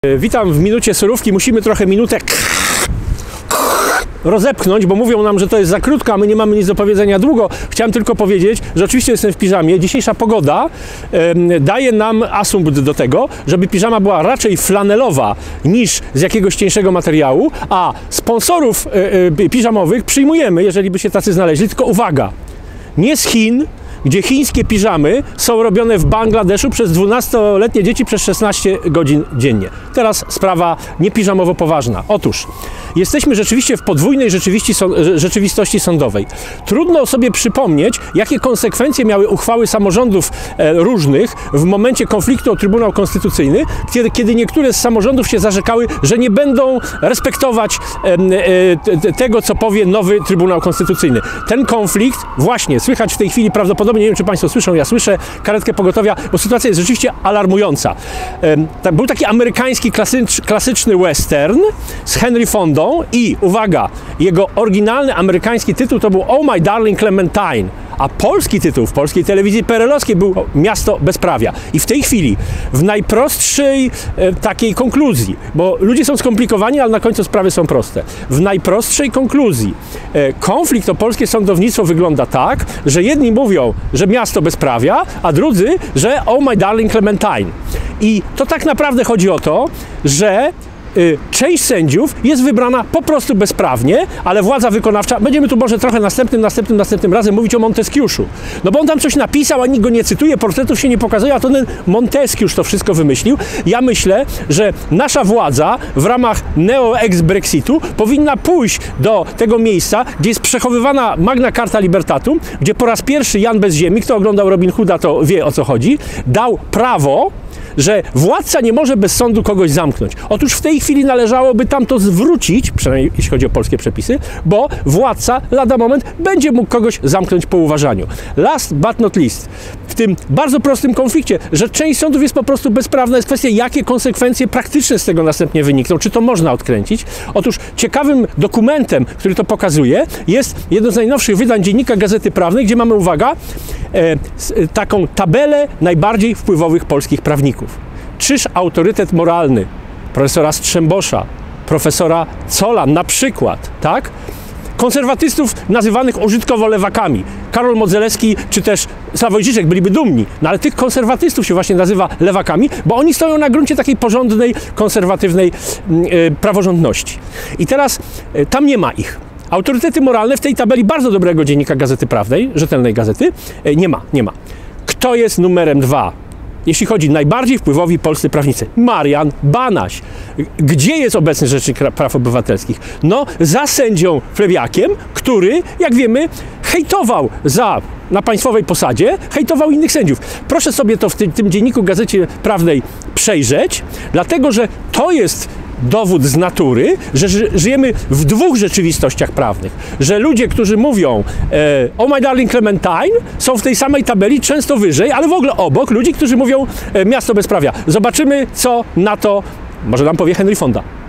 Witam w minucie surówki. Musimy trochę minutę rozepchnąć, bo mówią nam, że to jest za krótko, a my nie mamy nic do powiedzenia długo. Chciałem tylko powiedzieć, że oczywiście jestem w piżamie. Dzisiejsza pogoda daje nam asumpt do tego, żeby piżama była raczej flanelowa niż z jakiegoś cieńszego materiału, a sponsorów piżamowych przyjmujemy, jeżeli by się tacy znaleźli, tylko uwaga, nie z Chin, gdzie chińskie piżamy są robione w Bangladeszu przez 12-letnie dzieci przez 16 godzin dziennie. Teraz sprawa niepiżamowo poważna. Otóż jesteśmy rzeczywiście w podwójnej rzeczywistości sądowej. Trudno sobie przypomnieć, jakie konsekwencje miały uchwały samorządów różnych w momencie konfliktu o Trybunał Konstytucyjny, kiedy niektóre z samorządów się zarzekały, że nie będą respektować tego, co powie nowy Trybunał Konstytucyjny. Ten konflikt właśnie słychać w tej chwili prawdopodobnie, nie wiem, czy Państwo słyszą, ja słyszę karetkę pogotowia, bo sytuacja jest rzeczywiście alarmująca. Był taki amerykański klasyczny western z Henry Fondą i, uwaga, jego oryginalny amerykański tytuł to był Oh My Darling Clementine, a polski tytuł w polskiej telewizji PRL-owskiej był Miasto Bezprawia. I w tej chwili, w najprostszej takiej konkluzji, bo ludzie są skomplikowani, ale na końcu sprawy są proste. W najprostszej konkluzji konflikt o polskie sądownictwo wygląda tak, że jedni mówią, że miasto bezprawia, a drudzy, że Oh My Darling Clementine. I to tak naprawdę chodzi o to, że część sędziów jest wybrana po prostu bezprawnie, ale władza wykonawcza, będziemy tu może trochę następnym razem mówić o Monteskiuszu. No bo on tam coś napisał, a nikt go nie cytuje, portretów się nie pokazuje, a to ten Monteskiusz to wszystko wymyślił. Ja myślę, że nasza władza w ramach neo-ex-Brexitu powinna pójść do tego miejsca, gdzie jest przechowywana Magna Carta Libertatum, gdzie po raz pierwszy Jan bez ziemi, kto oglądał Robin Hooda, to wie, o co chodzi, dał prawo, że władca nie może bez sądu kogoś zamknąć. Otóż w tej chwili należałoby tam to zwrócić, przynajmniej jeśli chodzi o polskie przepisy, bo władca lada moment będzie mógł kogoś zamknąć po uważaniu. Last but not least, w tym bardzo prostym konflikcie, że część sądów jest po prostu bezprawna, jest kwestia, jakie konsekwencje praktyczne z tego następnie wynikną, czy to można odkręcić. Otóż ciekawym dokumentem, który to pokazuje, jest jedno z najnowszych wydań Dziennika Gazety Prawnej, gdzie mamy, uwaga, taką tabelę najbardziej wpływowych polskich prawników. Czyż autorytet moralny profesora Strzembosza, profesora Zolla na przykład, tak? Konserwatystów nazywanych użytkowo lewakami. Karol Modzelewski czy też Sławoj Žižek byliby dumni, no ale tych konserwatystów się właśnie nazywa lewakami, bo oni stoją na gruncie takiej porządnej, konserwatywnej praworządności. I teraz tam nie ma ich. Autorytety moralne w tej tabeli bardzo dobrego Dziennika Gazety Prawnej, rzetelnej gazety, nie ma. Kto jest numerem 2? Jeśli chodzi najbardziej wpływowi polscy prawnicy? Marian Banaś. Gdzie jest obecny Rzecznik Praw Obywatelskich? No, za sędzią Flewiakiem, który, jak wiemy, hejtował na państwowej posadzie, hejtował innych sędziów. Proszę sobie to w tym Dzienniku Gazecie Prawnej przejrzeć, dlatego że to jest dowód z natury, że żyjemy w dwóch rzeczywistościach prawnych. Że ludzie, którzy mówią Oh My Darling Clementine, są w tej samej tabeli, często wyżej, ale w ogóle obok ludzi, którzy mówią miasto bezprawia. Zobaczymy, co na to może nam powie Henry Fonda.